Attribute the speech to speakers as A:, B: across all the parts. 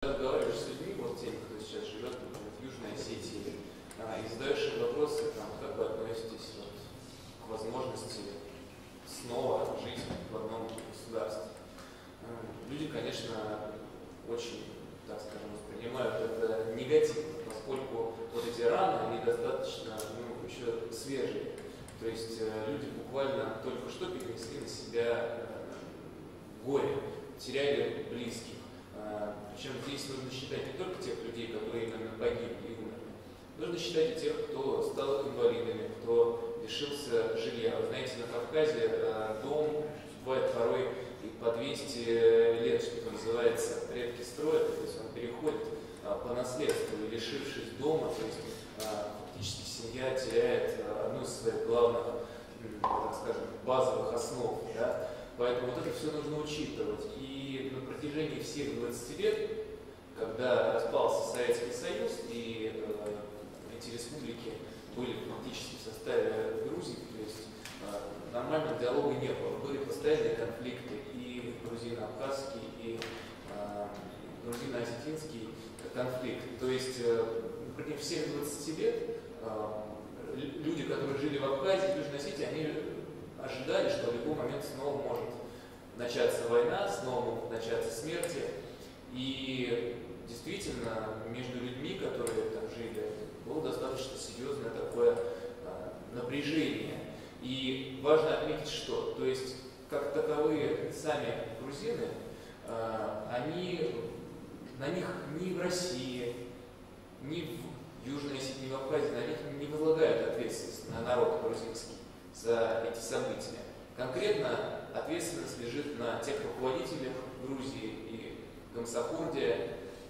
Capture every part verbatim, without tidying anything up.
A: Разговариваешь с людьми, вот теми, кто сейчас живет например, в Южной Осетии, а, и задаешь им вопросы, там, как вы относитесь вот, к возможности снова жить в одном государстве. А, люди, конечно, очень, так скажем, воспринимают это негативно, поскольку вот эти раны, они достаточно ну, еще свежие. То есть люди буквально только что перенесли на себя горе, теряли близких. Причем здесь нужно считать не только тех людей, которые именно погибли и умерли. Нужно считать и тех, кто стал инвалидами, кто лишился жилья. Вы знаете, на Кавказе дом бывает порой и по двести лет, что называется, предки строят, то есть он переходит по наследству, и лишившись дома, то есть фактически семья теряет одну из своих главных, так скажем, базовых основ. Да? Поэтому вот это все нужно учитывать. И на протяжении всех двадцати лет, когда распался Советский Союз, и э, эти республики были фактически в составе Грузии, то есть э, нормального диалога не было. Были постоянные конфликты и грузино-абхазский, и э, грузино-осетинский конфликт. То есть э, на протяжении всех двадцати лет э, люди, которые жили в Абхазии, в Южной Осетии, они ожидали, что в любой момент снова может начаться война, снова могут начаться смерти. И действительно, между людьми, которые там жили, было достаточно серьезное такое а, напряжение. И важно отметить, что, то есть, как таковые сами грузины, а, они, на них ни в России, ни в Южной Осетии, ни в Абхазии, на них не возлагают ответственность на народ грузинский за эти события. Конкретно ответственность лежит на тех руководителях Грузии и Гамсахурдия,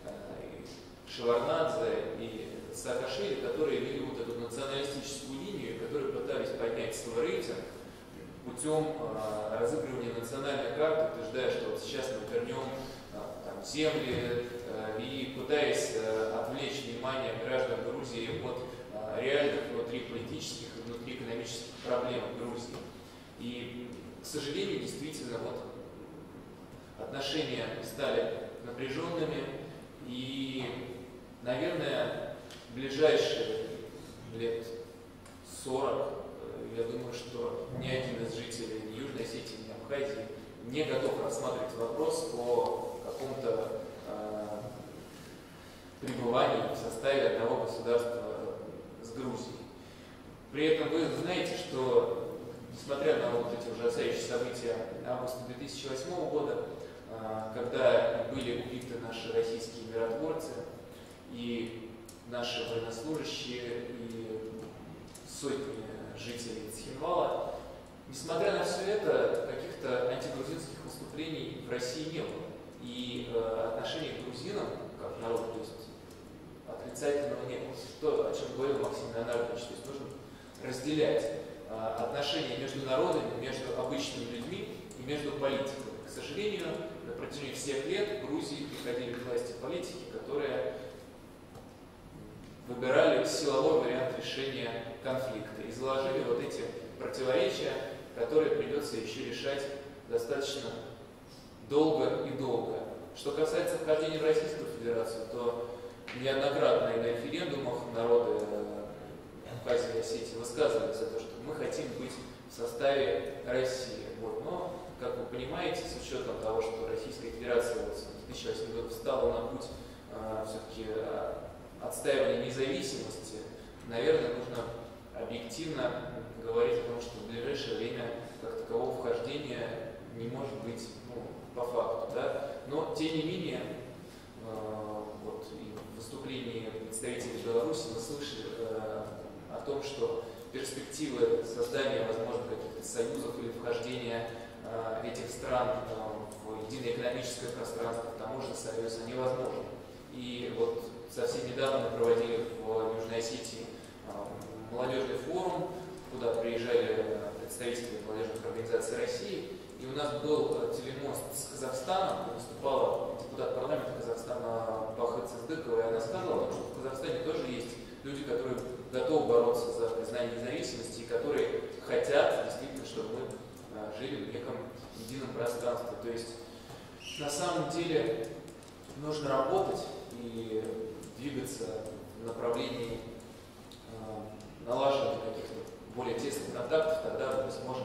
A: и Шеварднадзе и Саакашвили, которые вели вот эту националистическую линию, которые пытались поднять свой рейтинг путем э, разыгрывания национальной карты, утверждая, что вот сейчас мы вернем э, там, земли э, и пытаясь э, отвлечь внимание граждан Грузии от э, реальных внутриполитических и внутриэкономических проблем Грузии. И, к сожалению, действительно, вот отношения стали напряженными, и, наверное, в ближайшие лет сорок, я думаю, что ни один из жителей ни Южной Осетии, ни Абхазии не готов рассматривать вопрос о каком-то э, пребывании в составе одного государства с Грузией. При этом вы знаете, что несмотря на вот эти ужасающие события августа две тысячи восьмого года, когда были убиты наши российские миротворцы и наши военнослужащие и сотни жителей Цхинвала, несмотря на все это, каких-то антигрузинских выступлений в России не было. И отношение к грузинам, как народ, то есть отрицательного не было. То, о чем говорил Максим Леонардович, то есть нужно разделять отношения между народами, между обычными людьми и между политиками. К сожалению, на протяжении всех лет в Грузии приходили к власти политики, которые выбирали силовой вариант решения конфликта и заложили вот эти противоречия, которые придется еще решать достаточно долго и долго. Что касается вхождения в Российскую Федерацию, то неоднократно и на референдумах народы Абхазии и Осетии высказывались за то, что мы хотим быть в составе России. Вот. Но, как вы понимаете, с учетом того, что Российская Федерация вот, в две тысячи восьмом году встала на путь э, все-таки э, отстаивания независимости, наверное, нужно объективно говорить о том, что в ближайшее время как такового вхождения не может быть ну, по факту. Да? Но, тем не менее, э, вот, и в выступлении представителей Беларуси мы слышали э, о том, что перспективы создания, возможно, каких-то союзов или вхождения э, этих стран э, в единое экономическое пространство, в таможенный союз, они возможны. И вот совсем недавно мы проводили в Южной Осетии э, молодежный форум, куда приезжали представители молодежных организаций России, и у нас был телемост с Казахстаном, выступала депутат парламента Казахстана Бахыт Сыздыкова, и она сказала, что в Казахстане тоже есть люди, которые готовы бороться за признание независимости и которые хотят действительно, чтобы мы жили в неком едином пространстве. То есть на самом деле нужно работать и двигаться в направлении э, налаживания каких-то более тесных контактов, тогда, возможно,